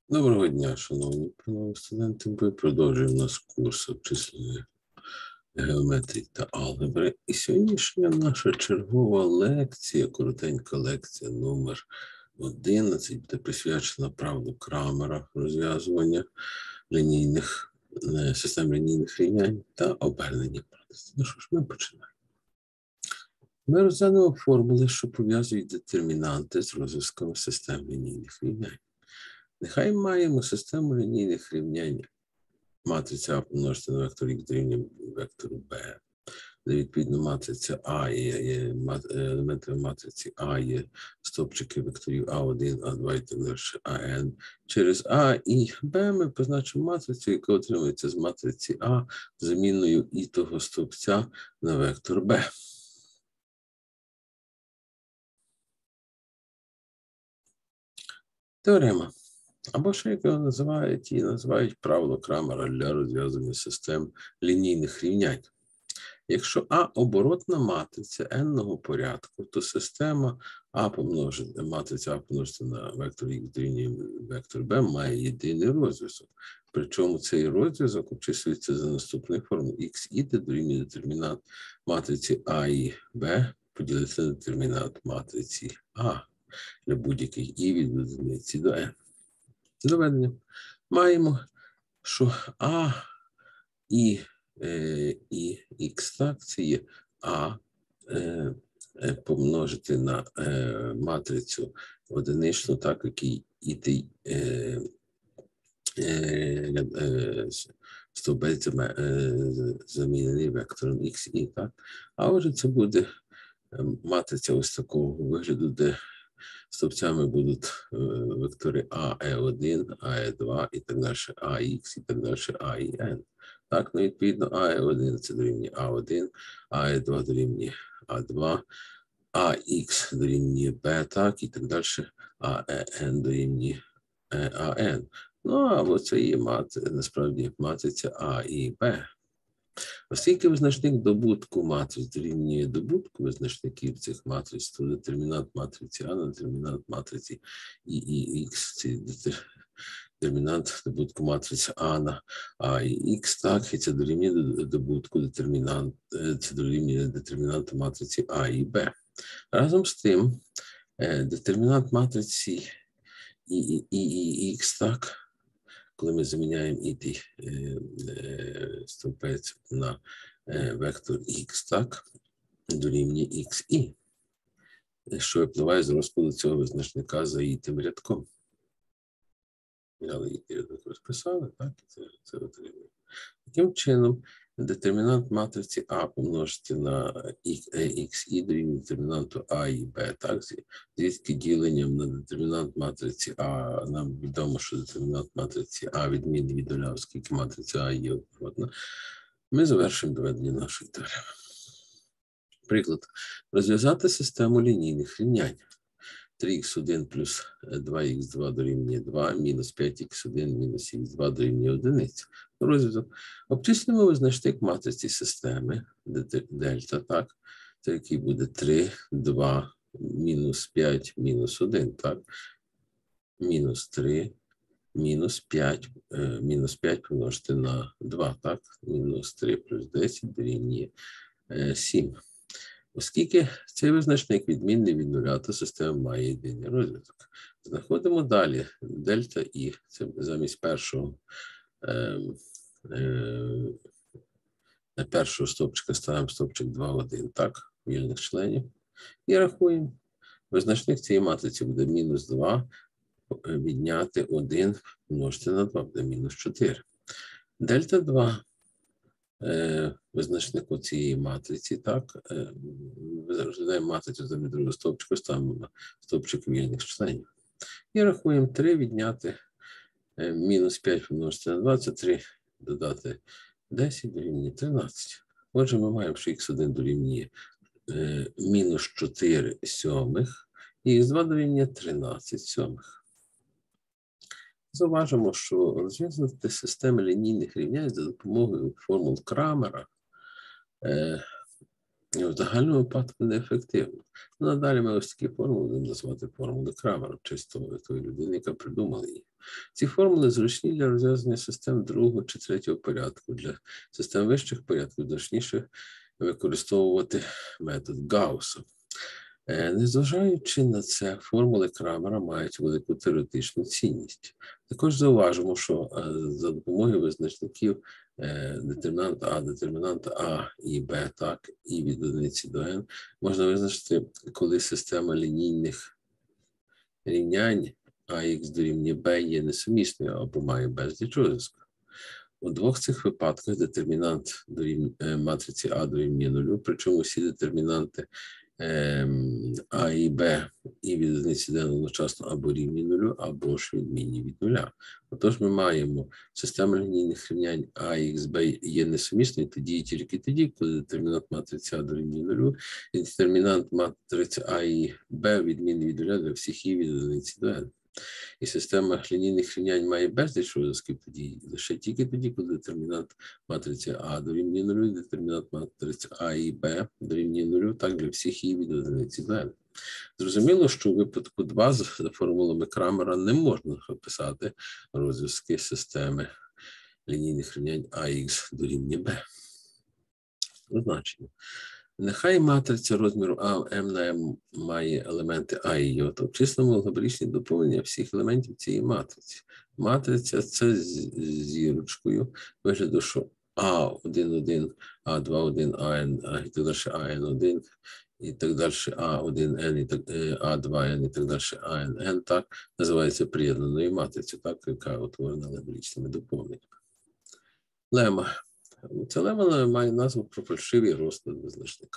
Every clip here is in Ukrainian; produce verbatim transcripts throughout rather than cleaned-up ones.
Доброго дня, шановні панове студенти. Ми продовжуємо наш курс обчислення геометрії та алгебри. І сьогоднішня наша чергова лекція, коротенька лекція номер одинадцять, буде присвячена правилу Крамера розв'язування лінійних систем лінійних рівнянь та обернення правди. Ну що ж, ми починаємо. Ми розглянемо формули, що пов'язують детермінанти з розв'язками систем лінійних рівнянь. Нехай маємо систему лінійних рівнянь матриця А помножити на вектор Х дорівнює вектору Б, де відповідно матриця А є, є елементами матриці А є стовпчики векторів А один, А два і так далі, АН. Через А і Б ми позначимо матрицю, яка отримується з матриці А заміною і того стовпця на вектор Б. Теорема. Або ще, як його називають, і називають правило Крамера для розв'язання систем лінійних рівнянь. Якщо А оборотна матриця n-ного порядку, то система А помножити, матриця А помножити на вектор Х дорівнює вектор Б має єдиний розв'язок. Причому цей розв'язок обчислюється за наступною формулою. Х іде дорівнює детермінант матриці А і Б поділити на детермінант матриці А для будь-яких і від одиниці до n. Доведення. Маємо, що А і, е, і Х, так, це є А е, е, помножити на е, матрицю одиничну, так, який і ти е, е, е, стовбець е, замінений вектором Х і, так. А отже, це буде матриця ось такого вигляду, де стовпцями будуть вектори А, Е один, А, Е два і так далі, АХ і так далі, А і Н. Так, ну, відповідно, А, Е один це дорівнює А один, А, Е два дорівнює А два, АХ дорівнює Б, так, і так далі, А, Е Н дорівнює А Н. Ну, або це є мат, насправді матриця А і Б. Оскільки визначник добутку матриць дорівнює добутку визначників цих матриць, то детермінант матриці А на детермінант матриці І і Х, це детермінант добутку матриці А на А і Х, так, і це дорівнює добутку детермінант, це дорівнює детермінанту матриці А і Б. Разом з тим, детермінант матриці І і і Х, так, коли ми заміняємо і ті е, е, стовпець на е, вектор Х, так, дорівнює Xi, що випливає з розкладу цього визначника за і тим рядком. Взяли і ті рядок розписали, так, і це, це отримує. Таким чином, детермінант матриці А помножити на Xi дорівнює детермінанту А і Б, так, звідки діленням на детермінант матриці А, нам відомо, що детермінант матриці А відмінний від нуля, оскільки матриця А є оборотна, ми завершимо доведення нашої теореми. Приклад. Розв'язати систему лінійних рівнянь. три х один плюс два х два дорівнює два, мінус п'ять х один мінус х два дорівнює одиниці. Розв'язок. Обчислимо визначник матриці системи, дельта, так, це який буде три, два, мінус п'ять, мінус один, так, мінус три, мінус п'ять, мінус п'ять помножити на два, так, мінус три плюс десять дорівнює сім. Оскільки цей визначник відмінний від нуля, то система має єдиний розв'язок. Знаходимо далі дельта І. Це замість першого, е, е, першого стовпчика ставимо стовпчик два, один, так, вільних членів. І рахуємо. Визначник цієї матриці буде мінус два, відняти один, помножити на два, буде мінус чотири. Дельта два. Визначнику цієї матриці, так, розглядаємо матрицю замість другого стовпчика, ставимо на стовпчик вільних членів. І рахуємо три відняти мінус п'ять помножити на два, це три додати десять дорівнює тринадцять. Отже, ми маємо, що х один дорівнює мінус чотири сьомих і х два дорівнює тринадцять сьомих. Зауважимо, що розв'язувати системи лінійних рівнянь за допомогою формул Крамера е, в загальному випадку неефективно. Надалі ми ось такі формули будемо назвати формули Крамера, чисто тої людини, яка придумала її. Ці формули зручні для розв'язання систем другого чи третього порядку. Для систем вищих порядків зручніше використовувати метод Гаусса. Незважаючи на це, формули Крамера мають велику теоретичну цінність. Також зауважимо, що за допомогою визначників детермінанта А, детермінанта А і Б, так, і від одиниці до N, можна визначити, коли система лінійних рівнянь АХ дорівнює Б є несумісною або має безліч розв'язків. У двох цих випадках детермінант дорівнює, матриці А дорівнює нулю, причому всі детермінанти А і Б і від одиниці до N одночасно або рівні нулю, або ж відмінні від нуля. Отож ми маємо систему лінійних рівнянь АХ, Б є несумісною тоді і тільки тоді, коли детермінант матриці А дорівнює нулю, і детермінант матриці А і Б відмінний від нуля для всіх і від одиниці до N. І система лінійних рівнянь має безліч розв'язків тоді, лише тільки тоді, коли детермінант матриці А дорівнює нулю, і детермінант матриці А і Б дорівнює нулю, так для всіх і від одиниці до N. Зрозуміло, що у випадку два за формулами Крамера не можна описати розв'язки системи лінійних рівнянь АХ дорівнює Б. Значення. Нехай матриця розміру А М на М має елементи А і Й, то обчислимо алгебраїчні доповнення всіх елементів цієї матриці. Матриця це з зірочкою, вигляду, що А один один, А два один, АН, і так далі, АН один, і так далі, А один Н, і так, А два Н, і так далі, АН Н, так, називається приєднаною матрицею, так, яка утворена алгебраїчними доповненнями. Лема. Ця лема має назву про фальшивий розклад визначника.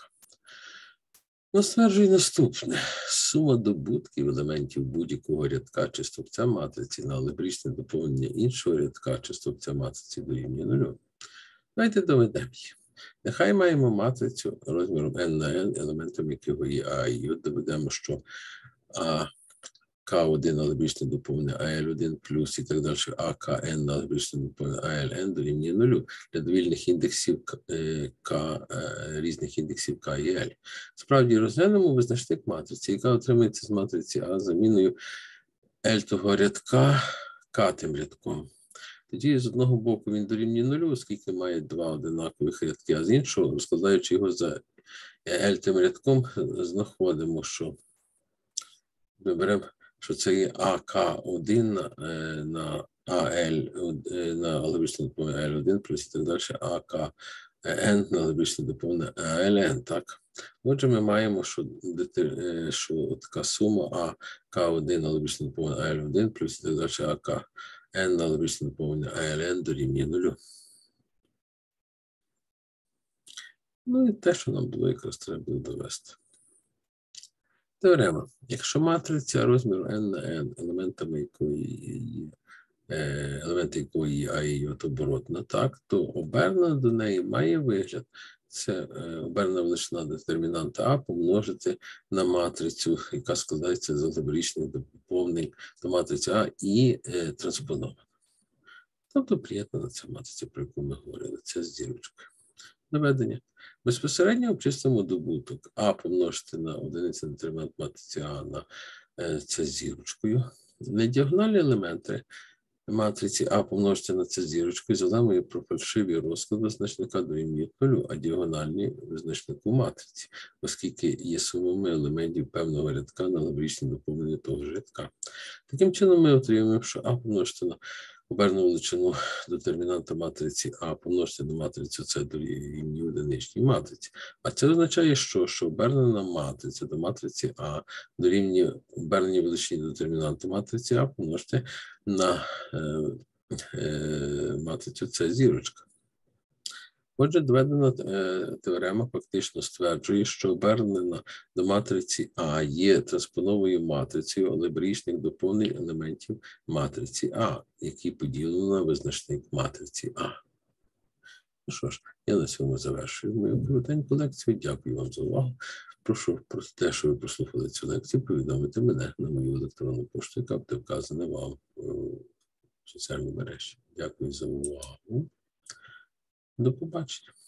Ну, стверджує наступне. Сума добутків елементів будь-якого рядка чи стовпця матриці на алгебраїчне доповнення іншого рядка чи стовпця матриці дорівнює нулю. Давайте доведемо її. Нехай маємо матрицю розміром n на n, елементом якого є А і Й. Доведемо, що А К один алгебраїчне доповнення А Л один плюс і так далі, А К Н алгебраїчне доповнення А Л Н дорівнює нулю для довільних індексів К, різних індексів К і Л. Справді розглянемо визначник матриці, яка отримується з матриці А заміною L того рядка К тим рядком. Тоді з одного боку він дорівнює нулю, оскільки має два одинакових рядки, а з іншого, розкладаючи його за L тим рядком, знаходимо, що ми беремо, що це є А К один на АЛ, на алгебраїчне доповнення А Л один плюс і так далі, А К Н на алгебраїчне доповнення А Л Н, так. Отже, ми маємо, що, що така сума А К один на алгебраїчне доповнення А Л один плюс і так далі, А К Н на алгебраїчне доповнення А Л Н дорівнює нулю. Ну і те, що нам було якраз треба було довести. Теорема. Якщо матриця розміру n на n, елементами якої є, елементи якої є А і Й оборотна, так, то обернена до неї має вигляд. Це обернена величина детермінанта А помножити на матрицю, яка складається з алгебраїчних доповнень до матриці А і е, транспонована. Тобто приєднана ця матриця, про яку ми говорили, це з зірочкою. Доведення. Безпосередньо обчислимо добуток А помножити на одиницю детермінант матриці А на е, це з зірочкою. На діагональні елементи матриці А помножити на це з зірочкою задамо про фальшивий розклад визначника дорівнює нулю, а діагональні визначнику матриці, оскільки є сумами елементів певного рядка на алгебраїчне доповнення того ж рядка. Таким чином ми отримуємо, що А помножити на обернену величину детермінанта матриці А помножити на матрицю С дорівнює одиничній матриці. А це означає, що, що обернена матриця до матриці А дорівнює оберненій величині детермінанта матриці А помножити на е, е, матрицю С зірочка. Отже, доведена е, теорема фактично стверджує, що обернена до матриці А є транспоновою матрицею алгебраїчних доповнень елементів матриці А, які поділені на визначник матриці А. Ну що ж, я на цьому завершую мою коротеньку лекцію. Дякую вам за увагу. Прошу про те, що ви прослухали цю лекцію, повідомити мене на мою електронну пошту, яка буде вказана вам в соціальній мережі. Дякую за увагу. До побачення.